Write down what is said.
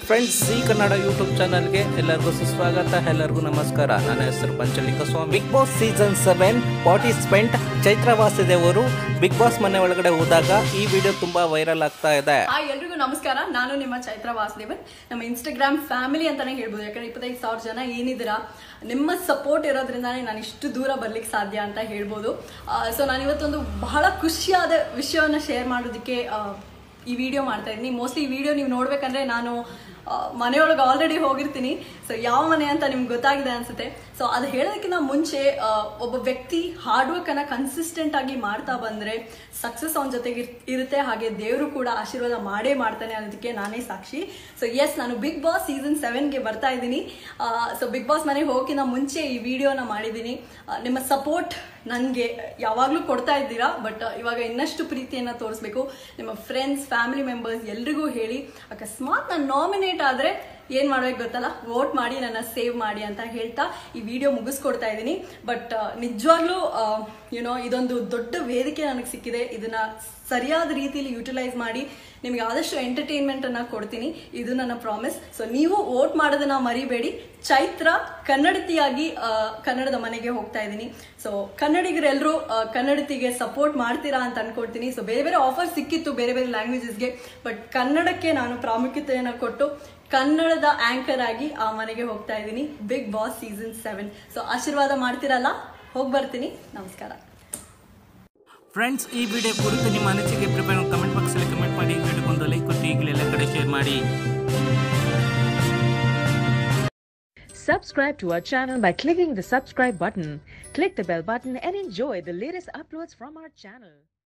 Friends, ಈ Kannada YouTube ಚಾನಲ್ಗೆ ಎಲ್ಲರಿಗೂ ಸುಸ್ವಾಗತ, ಎಲ್ಲರಿಗೂ ನಮಸ್ಕಾರ. ನನ್ನ ಹೆಸರು Panchalinga Swamy. Bigg Boss season 7 participant Chaitra Vasudev ಅವರು ಬಿಗ್ ಬಾಸ್ ಮನೆ ಒಳಗಡೆ ಹೋದಾಗ ಈ ವಿಡಿಯೋ ತುಂಬಾ ವೈರಲ್ ಆಗ್ತಾ ಇದೆ. ಎಲ್ರಿಗೂ ನಮಸ್ಕಾರ. ನಾನು ನಿಮ್ಮ ಚೈತ್ರ ವಾಸುದೇವನ್. ನಮ್ಮ ಇನ್ಸ್ಟಾಗ್ರಾಮ್ ಫ್ಯಾಮಿಲಿ ಅಂತಾನೆ ಹೇಳ್ಬೋದು. ಯಾಕಂದ್ರೆ 25,000 ಜನ ಏನಿದ್ದೀರಾ, ನಿಮ್ಮ ಸಪೋರ್ಟ್ ಇರೋದ್ರಿಂದಾನೇ ನಾನು ಇಷ್ಟು ದೂರ ಬರ್ಲಿಕ್ಕೆ ಸಾಧ್ಯ ಅಂತ ಹೇಳ್ಬೋದು. ಸೊ ನಾನು ಇವತ್ತೊಂದು ಬಹಳ ಖುಷಿಯಾದ ವಿಷಯವನ್ನು ಶೇರ್ ಮಾಡೋದಕ್ಕೆ ಈ ವಿಡಿಯೋ ಮಾಡ್ತಾ ಇದ್ದೀನಿ. ಮೋಸ್ಟ್ಲಿ ಈ ವಿಡಿಯೋ ನೀವು ನೋಡ್ಬೇಕಂದ್ರೆ ನಾನು ಮನೆಯೊಳಗೆ ಆಲ್ರೆಡಿ ಹೋಗಿರ್ತೀನಿ. ಸೊ ಯಾವ ಮನೆ ಅಂತ ನಿಮ್ಗೆ ಗೊತ್ತಾಗಿದೆ ಅನ್ಸುತ್ತೆ. ಸೊ ಅದು ಹೇಳೋದಕ್ಕಿಂತ ಮುಂಚೆ ಒಬ್ಬ ವ್ಯಕ್ತಿ ಹಾರ್ಡ್ ವರ್ಕ್ ಅನ್ನ ಕನ್ಸಿಸ್ಟೆಂಟ್ ಆಗಿ ಮಾಡ್ತಾ ಬಂದ್ರೆ ಸಕ್ಸಸ್ ಅವನ ಜೊತೆಗೆ ಇರುತ್ತೆ. ಹಾಗೆ ದೇವರು ಕೂಡ ಆಶೀರ್ವಾದ ಮಾಡೇ ಮಾಡ್ತಾನೆ ಅನ್ನೋದಕ್ಕೆ ನಾನೇ ಸಾಕ್ಷಿ. ಸೊ ಎಸ್, ನಾನು ಬಿಗ್ ಬಾಸ್ ಸೀಸನ್ 7ಗೆ ಬರ್ತಾ ಇದ್ದೀನಿ. ಸೊ ಬಿಗ್ ಬಾಸ್ ಮನೆಗೆ ಹೋಗೋಕ್ಕಿಂತ ಮುಂಚೆ ಈ ವಿಡಿಯೋನ ಮಾಡಿದ್ದೀನಿ. ನಿಮ್ಮ ಸಪೋರ್ಟ್ ನನಗೆ ಯಾವಾಗಲೂ ಕೊಡ್ತಾ ಇದ್ದೀರಾ, ಬಟ್ ಇವಾಗ ಇನ್ನಷ್ಟು ಪ್ರೀತಿಯನ್ನು ತೋರಿಸ್ಬೇಕು. ನಿಮ್ಮ ಫ್ರೆಂಡ್ಸ್, ಫ್ಯಾಮಿಲಿ ಮೆಂಬರ್ಸ್ ಎಲ್ರಿಗೂ ಹೇಳಿ, ಅಕಸ್ಮಾತ್ ನಾನು ನಾಮಿನೇಟ್ ಆದರೆ ಏನು ಮಾಡ್ಬೇಕು ಗೊತ್ತಲ್ಲ, ವೋಟ್ ಮಾಡಿ ನನ್ನ ಸೇವ್ ಮಾಡಿ ಅಂತ ಹೇಳ್ತಾ ಈ ವಿಡಿಯೋ ಮುಗಿಸ್ಕೊಡ್ತಾ ಇದ್ದೀನಿ. ಬಟ್ ನಿಜವಾಗ್ಲೂ ಇದೊಂದು ದೊಡ್ಡ ವೇದಿಕೆ ನನಗೆ ಸಿಕ್ಕಿದೆ. ಇದನ್ನ ಸರಿಯಾದ ರೀತಿಯಲ್ಲಿ ಯುಟಿಲೈಸ್ ಮಾಡಿ ನಿಮಗೆ ಆದಷ್ಟು ಎಂಟರ್ಟೈನ್ಮೆಂಟ್ ಅನ್ನ ಕೊಡ್ತೀನಿ, ಇದು ನನ್ನ ಪ್ರಾಮಿಸ್. ಸೊ ನೀವು ವೋಟ್ ಮಾಡೋದನ್ನ ಮರಿಬೇಡಿ. ಚೈತ್ರ ಕನ್ನಡತಿಯಾಗಿ ಕನ್ನಡದ ಮನೆಗೆ ಹೋಗ್ತಾ ಇದ್ದೀನಿ. ಸೊ ಕನ್ನಡಿಗರೆಲ್ಲರೂ ಕನ್ನಡತಿಗೆ ಸಪೋರ್ಟ್ ಮಾಡ್ತೀರಾ ಅಂತ ಅನ್ಕೊಳ್ತೀನಿ. ಸೊ ಬೇರೆ ಬೇರೆ ಆಫರ್ ಸಿಕ್ಕಿತ್ತು ಬೇರೆ ಬೇರೆ ಲ್ಯಾಂಗ್ವೇಜಸ್ಗೆ, ಬಟ್ ಕನ್ನಡಕ್ಕೆ ನಾನು ಪ್ರಾಮುಖ್ಯತೆಯನ್ನು ಕೊಟ್ಟು ಕನ್ನಡದ ಆಂಕರ್ ಆಗಿ ಆ ಮನೆಗೆ ಹೋಗ್ತಾ ಇದ್ದೀನಿ ಬಿಗ್ ಬಾಸ್ ಸೀಸನ್ 7. ಸೊ ಆಶೀರ್ವಾದ ಮಾಡ್ತಿರಲ್ಲ, ಹೋಗಿ ಬರ್ತೀನಿ. ನಮಸ್ಕಾರ ಫ್ರೆಂಡ್ಸ್, ಈ ವಿಡಿಯೋ ಕುರಿತು ನಿಮ್ಮ ಅನಿಸಿಕೆ ಕಮೆಂಟ್ ಬಾಕ್ಸಲ್ಲಿ ಕಮೆಂಟ್ ಮಾಡಿ. ವಿಡಿಯೋಗೊಂದು ಲೈಕ್ ಕೊಟ್ಟು ಈಗಲೇ ಎಲ್ಲ ಕಡೆ ಶೇರ್ ಮಾಡಿ. Subscribe to our channel by clicking the subscribe button. Click the bell button and enjoy the latest uploads from our channel.